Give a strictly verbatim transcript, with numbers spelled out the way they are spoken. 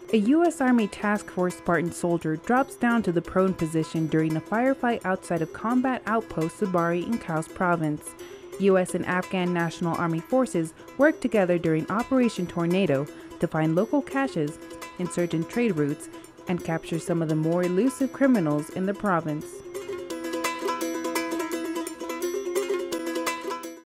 A U S Army Task Force Spartan soldier drops down to the prone position during a firefight outside of Combat Outpost Sabari in Kaus Province. U S and Afghan National Army forces worked together during Operation Tornado to find local caches, insurgent trade routes, and capture some of the more elusive criminals in the province.